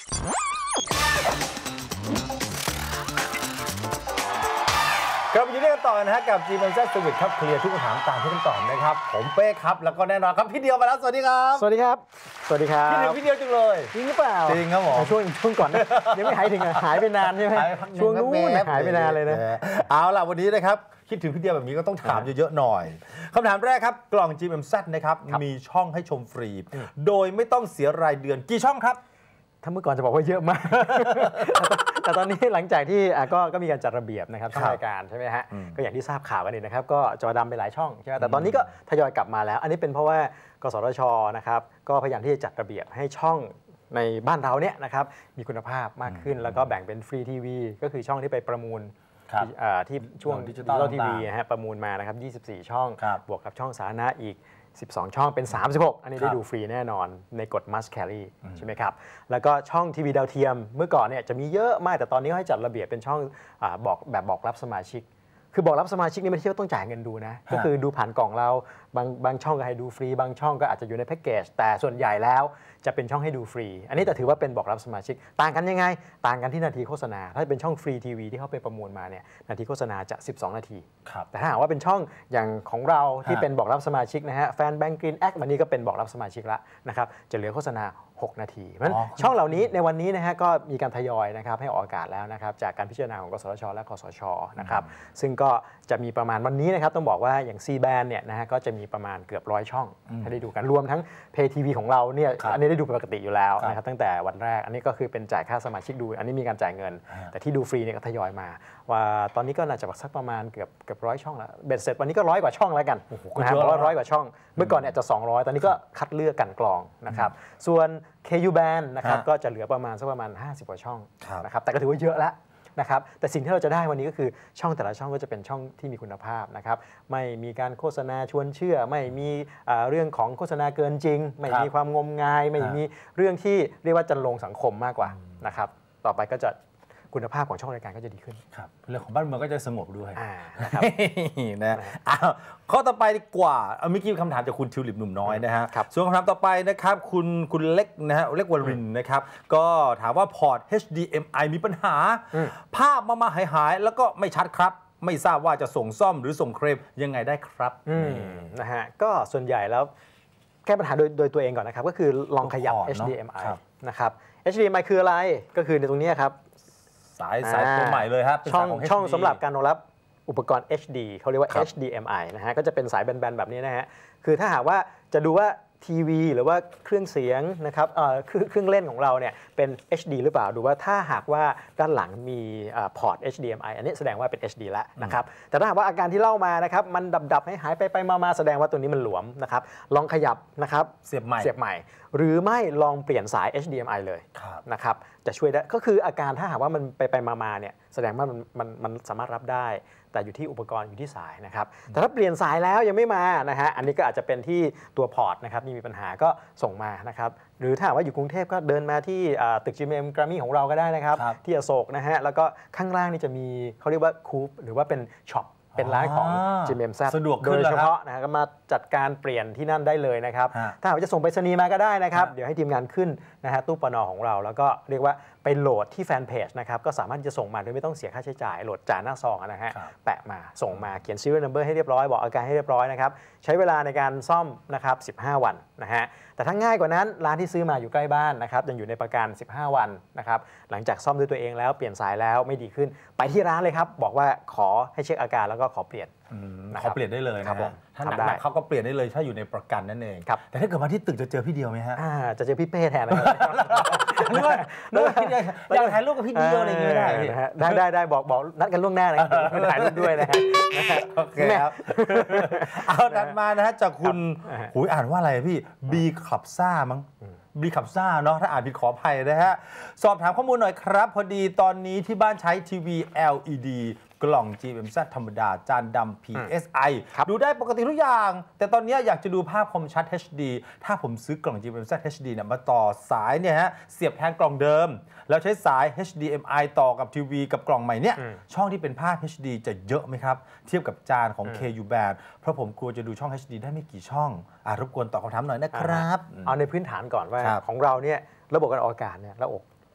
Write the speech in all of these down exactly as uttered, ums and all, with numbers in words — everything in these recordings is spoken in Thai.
ครับวันนี้เรื่องต่อนะฮะกับ จี เอ็ม แซด Service ครับเคลียร์ทุกคำถามตามที่คำตอบนะครับผมเป้ครับแล้วก็แน่นอนครับพี่เดียวมาแล้วสวัสดีครับสวัสดีครับสวัสดีครับพี่เดียวพี่เดียวจังเลยจริงหรือเปล่าจริงครับผมช่วงช่วงก่อนนะยังไม่หายถึงหายไปนานใช่ไหมช่วงนู้นหายไปนานเลยนะเอาล่ะวันนี้นะครับคิดถึงพี่เดียวแบบนี้ก็ต้องถามเยอะๆหน่อยคำถามแรกครับกล่อง จี เอ็ม แซด นะครับมีช่องให้ชมฟรีโดยไม่ต้องเสียรายเดือนกี่ช่องครับถ้าเมื่อก่อนจะบอกว่าเยอะมากแต่ตอนนี้หลังจากที่ก็ก็มีการจัดระเบียบนะครับช่องรายการใช่ไหมฮะก็อย่างที่ทราบข่าวกันนี่นะครับก็จอดำไปหลายช่องใช่ไหมแต่ตอนนี้ก็ทยอยกลับมาแล้วอันนี้เป็นเพราะว่ากสทช.นะครับก็พยายามที่จะจัดระเบียบให้ช่องในบ้านเราเนี่ยนะครับมีคุณภาพมากขึ้นแล้วก็แบ่งเป็นฟรีทีวีก็คือช่องที่ไปประมูลที่ช่วงดิจิตอลทีวีฮะประมูลมานะครับยี่สิบสี่ช่องบวกกับช่องสาธารณะอีกสิบสองช่องเป็นสามสิบหกอันนี้ได้ดูฟรีแน่นอนในกฎ must carry ใช่ไหมครับแล้วก็ช่องทีวีดาวเทียมเมื่อก่อนเนี่ยจะมีเยอะมากแต่ตอนนี้ให้จัดระเบียบเป็นช่องบอกแบบบอกรับสมาชิกคือบอกรับสมาชิกนี่ไม่ใช่ว่าต้องจ่ายเงินดูนะก็คือดูผ่านกล่องเราบางบางช่องก็ให้ดูฟรีบางช่องก็อาจจะอยู่ในแพ็กเกจแต่ส่วนใหญ่แล้วจะเป็นช่องให้ดูฟรีอันนี้แต่ถือว่าเป็นบอกรับสมาชิกต่างกันยังไงต่างกันที่นาทีโฆษณาถ้าเป็นช่องฟรีทีวีที่เขาไปประมูลมาเนี่ยนาทีโฆษณาจะสิบสองนาทีแต่ถ้าหากว่าเป็นช่องอย่างของเราที่เป็นบอกรับสมาชิกนะฮะแฟนแบงก์กรีนแอควันนี้ก็เป็นบอกรับสมาชิกละนะครับจะเหลือโฆษณาหกนาทีเพราะฉะนั้นช่องเหล่านี้ในวันนี้นะฮะก็มีการทยอยนะครับให้ออกอากาศแล้วนะครับจากการพิจารณาของกสทช.และคสช.นะครับซึ่งก็จะมีประมาณวันนี้นะครับต้องบอกว่าอย่าง ซี แบนด์ เนี่ยนะฮะก็จะมีประมาณเกือบร้อยช่องให้ได้ดูกันรวมทั้ง Pay ที วี ของเราเนี่ยอันนี้ได้ดูเป็นปกติอยู่แล้วนะครับตั้งแต่วันแรกอันนี้ก็คือเป็นจ่ายค่าสมาชิกดูอันนี้มีการจ่ายเงินแต่ที่ดูฟรีเนี่ยก็ทยอยมาว่าตอนนี้ก็น่าจะสักประมาณเกือบเกือบร้อยช่องแล้วเบ็ดเสร็จวันนี้ก็ร้อยกว่าช่องแล้วกันนะครับเพราะว่าร้อยกว่าช่องเมื่อก่อนเนี่ยจะสองร้อยตอนนี้ก็คัดเลือกกันกรองนะครับส่วน เค ยู Band นะครับก็จะเหลือประมาณสักประมาณห้าสิบกว่าช่องนะครับแต่ก็ถือว่าเยอะแล้วนะครับแต่สิ่งที่เราจะได้วันนี้ก็คือช่องแต่ละช่องก็จะเป็นช่องที่มีคุณภาพนะครับไม่มีการโฆษณาชวนเชื่อไม่มีเรื่องของโฆษณาเกินจริงไม่มีความงมงายไม่มีเรื่องที่เรียกว่าจะลงสังคมมากกว่านะครับต่อไปก็จะคุณภาพของช่องรายการก็จะดีขึ้นครับเรื่องของบ้านเมืองก็จะสงบด้วยนะครับนะอ้าวข้อต่อไปดีกว่าเอาเมื่อกี้คำถามจากคุณทิวลิปหนุ่มน้อยนะฮะส่วนคำถามต่อไปนะครับคุณคุณเล็กนะฮะเล็กวรินนะครับก็ถามว่าพอร์ต เอช ดี เอ็ม ไอ มีปัญหาภาพมามาหายหายแล้วก็ไม่ชัดครับไม่ทราบว่าจะส่งซ่อมหรือส่งเคลมยังไงได้ครับนะฮะก็ส่วนใหญ่แล้วแก้ปัญหาโดยโดยตัวเองก่อนนะครับก็คือลองขยับ เอช ดี เอ็ม ไอ นะครับ เอช ดี เอ็ม ไอ คืออะไรก็คือในตรงนี้ครับสายสายตัวใหม่เลยครับช่องช่องสำหรับการรองรับอุปกรณ์ เอช ดี เขาเรียกว่า เอช ดี เอ็ม ไอ นะฮะก็จะเป็นสายแบนๆแบบนี้นะฮะคือถ้าหากว่าจะดูว่าทีวีหรือว่าเครื่องเสียงนะครับเอ่อเครื่องเล่นของเราเนี่ยเป็น เอช ดี หรือเปล่าดูว่าถ้าหากว่าด้านหลังมีพอร์ต เอช ดี เอ็ม ไอ อันนี้แสดงว่าเป็น เอช ดี แล้วนะครับแต่ถ้าหากว่าอาการที่เล่ามานะครับมันดับๆให้หายไปไปมาๆแสดงว่าตัวนี้มันหลวมนะครับลองขยับนะครับเสียบใหม่เสียบใหม่หรือไม่ลองเปลี่ยนสาย เอช ดี เอ็ม ไอ เลยนะครับจะช่วยได้ก็คืออาการถ้าหากว่ามันไปไปมาๆเนี่ยแสดงว่ามันมันมันสามารถรับได้แต่อยู่ที่อุปกรณ์อยู่ที่สายนะครับแต่ถ้าเปลี่ยนสายแล้วยังไม่มานะฮะอันนี้ก็อาจจะเป็นที่ตัวพอร์ตนะครับนี่มีปัญหาก็ส่งมานะครับหรือถ้าว่าอยู่กรุงเทพก็เดินมาที่ตึก จี เอ็ม Grammy ของเราก็ได้นะครับที่อโศกนะฮะแล้วก็ข้างล่างนี่จะมีเขาเรียกว่าคูปหรือว่าเป็นช็อปเป็นร้านของ จี เอ็ม แซดสะดวกโดยเฉพาะนะฮะก็มาจัดการเปลี่ยนที่นั่นได้เลยนะครับถ้าหากจะส่งไปรษณีย์มาก็ได้นะครับเดี๋ยวให้ทีมงานขึ้นนะฮะตู้ปนของเราแล้วก็เรียกว่าไปโหลดที่แฟนเพจนะครับก็สามารถจะส่งมาโดยไม่ต้องเสียค่าใช้จ่ายโหลดจ่าหน้าซองนะฮะแปะมาส่งมาเขียน serial number ให้เรียบร้อยบอกอาการให้เรียบร้อยนะครับใช้เวลาในการซ่อมนะครับสิบห้าวันนะฮะแต่ถ้าง่ายกว่านั้นร้านที่ซื้อมาอยู่ใกล้บ้านนะครับยังอยู่ในประกันสิบห้าวันนะครับหลังจากซ่อมด้วยตัวเองแล้วเปลี่ยนสายแล้วไม่ดีขึ้นไปที่ร้านเลยครับบอกว่าขอให้เช็คอาการแล้วก็ขอเปลี่ยนเขาเปลี่ยนได้เลยนะถ้าหนักๆเขาก็เปลี่ยนได้เลยถ้าอยู่ในประกันนั่นเองแต่ถ้าเกิดมาที่ตึกจะเจอพี่เดียวไหมฮะจะเจอพี่เป้แทนเลยนึกว่านึกว่าพี่เดียวอยากถ่ายรูปกับพี่เดียวอะไรอย่างเงี้ยได้ได้ได้บอกบอกนัดกันล่วงหน้าเลยถ่ายรูปด้วยนะฮะโอเคครับเอาดันมานะฮะจากคุณหูยอ่านว่าอะไรพี่บีขับซ่ามั้งบีขับซ่าเนาะถ้าอ่านผิดขออภัยนะฮะสอบถามข้อมูลหน่อยครับพอดีตอนนี้ที่บ้านใช้ทีวี แอล อี ดี กล่อง จี เอ็ม แซด ธรรมดาจานดำ พี เอส ไอ ดูได้ปกติทุกอย่างแต่ตอนนี้อยากจะดูภาพคมชัด เอช ดี ถ้าผมซื้อกล่อง จี เอ็ม แซด เอช ดี เนี่ยมาต่อสายเนี่ยฮะเสียบแทนกล่องเดิมแล้วใช้สาย เอช ดี เอ็ม ไอ ต่อกับทีวีกับกล่องใหม่เนี่ยช่องที่เป็นภาพ เอช ดี จะเยอะไหมครับเทียบกับจานของ เค ยู Band เพราะผมกลัวจะดูช่อง เอช ดี ได้ไม่กี่ช่องอ่ารบกวนตอบคำถามหน่อยนะครับเอาในพื้นฐานก่อนว่าของเราเนี่ยระบบการออกอากาศเนี่ยระบบ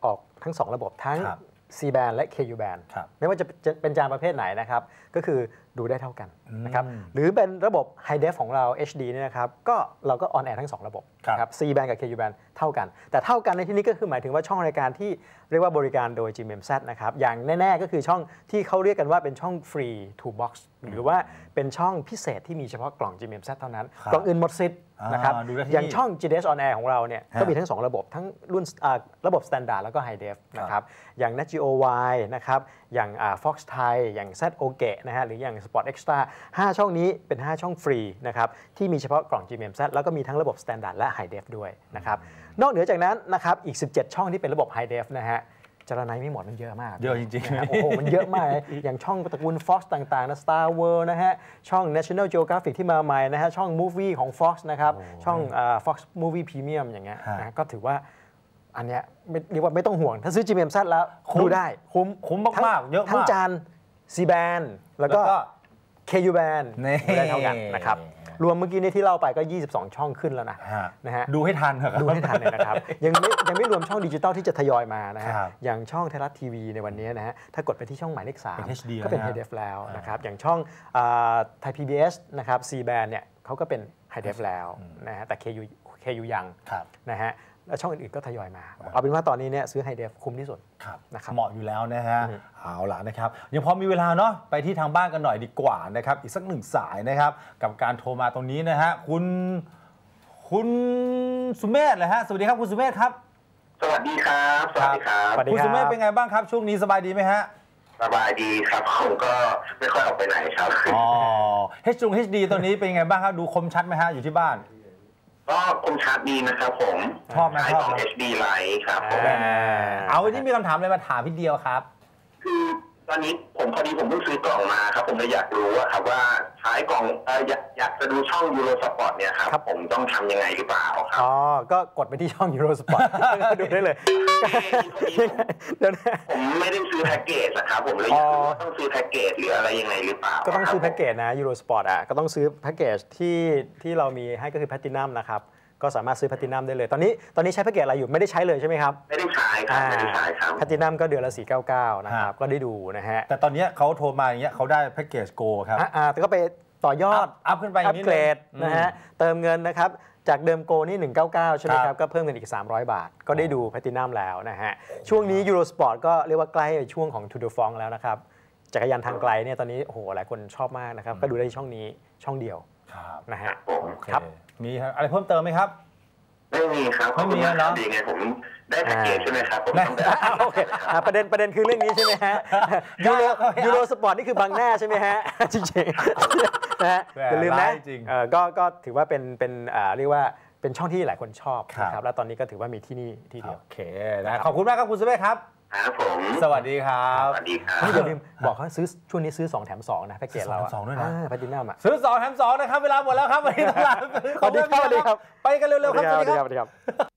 ออกทั้งสองระบบทั้ง C band และ เค ยู band ครับไม่ว่าจะเป็นจานประเภทไหนนะครับก็คือดูได้เท่ากันนะครับอืมหรือเป็นระบบ High Def ของเรา เอช ดี เนี่ยนะครับก็เราก็ออนแอร์ทั้งสองระบบครับนะครับ C band กับ เค ยู band เท่ากัน แต่เท่ากันในที่นี้ก็คือหมายถึงว่าช่องรายการที่เรียกว่าบริการโดย จี เอ็ม เอ็ม แซด นะครับอย่างแน่ๆก็คือช่องที่เขาเรียกกันว่าเป็นช่อง Free to Box หรือว่าเป็นช่องพิเศษที่มีเฉพาะกล่อง จี เอ็ม เอ็ม แซด เท่านั้นครับกล่องอื่นหมดสิทธิ์นะครับอ่าดูได้ที่อย่างช่อง จี ดี เอส On Air ของเราเนี่ยฮะก็มีทั้งสองระบบทั้งรุ่นอ่าระบบ Standard แล้วก็ High Def นะครับอย่าง Nat Geo Y นะครับอย่างอ่า Fox Thai อย่าง Z โอ เค นะฮะหรืออย่าง Sport Extra ห้าช่องนี้เป็นห้าช่องฟรีนะครับที่มีเฉพาะกล่อง จี เอ็ม เอ็ม แซด แล้วก็มีทั้งระบบ Standard และ High Def ด้วยนะครับนอกเหนือจากนั้นนะครับอีกสิบเจ็ดช่องที่เป็นระบบ High Def นะฮะจารณัยไม่หมดมันเยอะมากเยอะจริงๆนะฮะโอ้โหมันเยอะมากเลยอย่างช่องตระกูล Fox ต่างๆนะ Star World นะฮะช่อง National Geographic ที่มาใหม่นะฮะช่อง Movie ของ Fox นะครับช่องอ่า Fox Movie Premium อย่างเงี้ยฮะนะก็ถือว่าอันเนี้ยไม่เรียกว่าไม่ต้องห่วง ถ้าซื้อ จี เอ็ม เอ็ม แซด แล้วคุ้มดูได้คุ้มคุ้มมากๆเยอะมากทั้งจาน C band แล้วก็ เค ยู band นี่ดูได้เท่ากันนะครับรวมเมื่อกี้นี้ที่เล่าไปก็ยี่สิบสองช่องขึ้นแล้วนะฮะนะฮะดูให้ทันเถอะครับดูให้ทันเลยนะครับ ยังไม่ยังไม่รวมช่องดิจิตอลที่จะทยอยมานะฮะครับอย่างช่องไทยรัฐทีวีในวันนี้นะฮะถ้ากดไปที่ช่องหมายเลขสามเป็น เอช ดีก็เป็นแล้วนะ High Def แล้วนะครับอย่างช่องไทย พี บี เอส นะครับ C band เนี่ยเขาก็เป็น High Def แล้วนะฮะแต่ เค ยู เค ยู ยังครับนะฮะแล้วช่องอื่นๆก็ทยอยมา เอาเป็นว่าตอนนี้เนี่ยซื้อ High Def คุ้มที่สุดครับนะครับเหมาะอยู่แล้วนะฮะอืมเอาล่ะนะครับยังพอมีเวลาเนาะไปที่ทางบ้านกันหน่อยดีกว่านะครับอีกสักหนึ่งสายนะครับกับการโทรมาตรงนี้นะฮะคุณคุณสุเมธเลยฮะสวัสดีครับคุณสุเมธครับสวัสดีครับ สวัสดีครับสวัสดีคุณสุเมธเป็นไงบ้างครับช่วงนี้สบายดีไหมฮะสบายดีครับ ผมก็ไม่ค่อยออกไปไหนครับอ๋อ เอช ดี เอช ดี ตัวนี้เป็นไงบ้างครับดูคมชัดไหมฮะอยู่ที่บ้านก็คมชัดดีนะครับผมชอบไหมใช้ชอบของไหมเอช ดี Lite ครับผมอ่าเอาวันนี้มีคำถามอะไรมาถามพี่เดียวครับคือตอนนี้ผมพอดีผมเพิ่งซื้อกล่องมาครับ ผมเลยอยากรู้ว่าครับว่าใช้กล่องเอออยากอยากจะดูช่องยูโรสปอร์ตเนี่ยครับครับผมต้องทำยังไงหรือเปล่าครับอ๋อก็กดไปที่ช่อง Eurosport ดูได้เลยเดี๋ยวนะผมไม่ได้ซื้อแพ็กเกจนะครับผมเลยอยากรู้ว่าต้องซื้อแพ็กเกจหรืออะไรยังไงหรือเปล่าก็ต้องซื้อคแพ็รับกเกจนะ Eurosport อ่ะก็ต้องซื้อแพ็กเกจที่ที่เรามีให้ก็คือ Platinum นะครับก็สามารถซื้อ Platinum ได้เลย ตอนนี้ตอนนี้ใช้แพ็กเกจอะไรอยู่ไม่ได้ใช้เลยใช่ไหมครับไม่ได้ใช้ครับไม่ได้ใช้ครับ Platinum ก็เดือนละสี่ร้อยเก้าสิบเก้านะครับฮะก็ได้ดูนะฮะแต่ตอนนี้เขาโทรมาอย่างเงี้ยเขาได้แพ็กเกจโกครับอ่ะอ่าแต่ก็ไปต่อยอดอัพขึ้นไปอีอักปนิดเกรดนึงนะฮะเติมเงินนะครับจากเดิมโกนี่หนึ่งร้อยเก้าสิบเก้าใช่ไหมคครัรับ บก็เพิ่มเงินอีกสามร้อยบาท ก็ได้ดู Platinum แล้วนะฮะช่วงนี้ Eurosport ก็เรียกว่าใกล้ช่วงของ Tour de France แล้วนะครับจักรยานทางไกลเนี่ยตอนนี้โอ้โหหลายคนชอบมากนะครับก็ดูได้ที่ช่องนี้ช่องเดียวครับนะฮะผมโอเคครับมีอะไรเพิ่มเติมไหมครับไม่มีครับไม่มีแล้วเนอะดีไงผมได้แพ็กเกจใช่ไหมครับผมต้องได้อ่าโอเคอ่าประเด็นประเด็นคือเรื่องนี้ใช่ไหมฮะยูโรยูโรสปอร์ตนี่คือบังหน้าใช่ไหมฮะ จริงๆนะฮะแหมอย่าลืมนะร้ายจริงเอ่อก็ก็ถือว่าเป็นเป็นอ่าเรียกว่าเป็นช่องที่หลายคนชอบครับนะครับแล้วตอนนี้ก็ถือว่ามีที่นี่ที่เดียวโอเคนะขอบคุณมากครับคุณสุเมธครับครับผมสวัสดีครับสวัสดีครับนี่อย่าลืมบอกเขาซื้อช่วงนี้ซื้อสองแถมสองนะแพ็กเกจเราซื้อสองแถมสองด้วยนะแพลตินัมอ่ะซื้อสองแถมสองนะครับ เวลาหมดแล้วครับวันนี้ต้องลาสวัสดีครับสวัสดีครับไปกันเร็วๆครับสวัสดีครับสวัสดีครับ